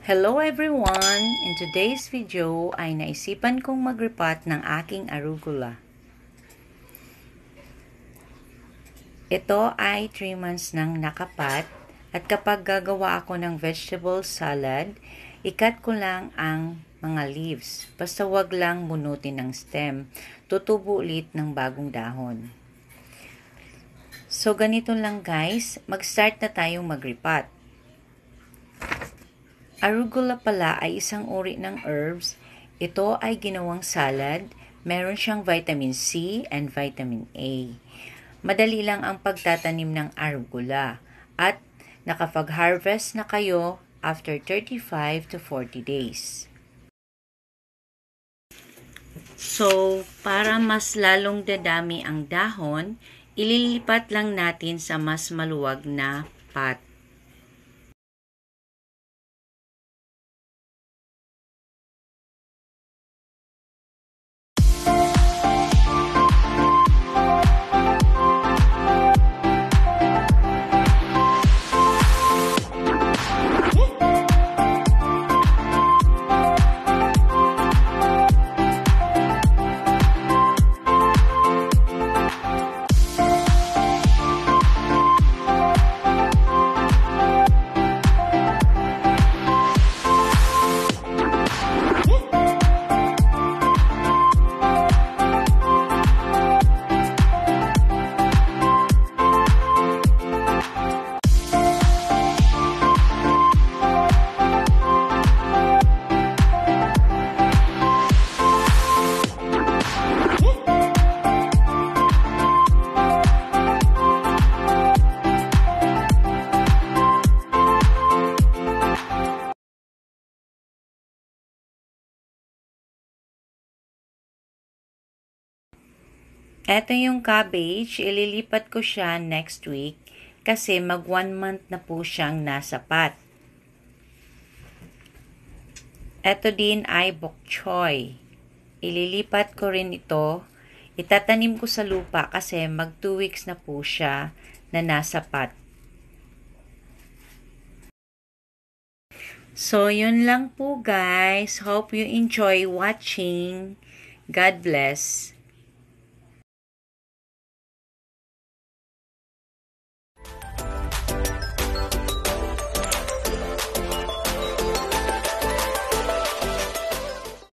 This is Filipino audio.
Hello everyone! In today's video ay naisipan kong mag-repot ng aking arugula. Ito ay 3 months nang nakapat at kapag gagawa ako ng vegetable salad, ikat ko lang ang mga leaves. Basta wag lang bunutin ng stem. Tutubo ulit ng bagong dahon. So ganito lang guys, mag-start na tayong mag-repot. Arugula pala ay isang uri ng herbs. Ito ay ginawang salad. Meron siyang vitamin C and vitamin A. Madali lang ang pagtatanim ng arugula at nakapag-harvest na kayo after 35 to 40 days. So, para mas lalong dadami ang dahon, ililipat lang natin sa mas maluwag na pot. Ito yung cabbage, ililipat ko siya next week kasi mag 1 month na po siyang nasa pot. Ito din ay bok choy. Ililipat ko rin ito. Itatanim ko sa lupa kasi mag 2 weeks na po siya na nasa pot. So, yun lang po guys. Hope you enjoy watching. God bless.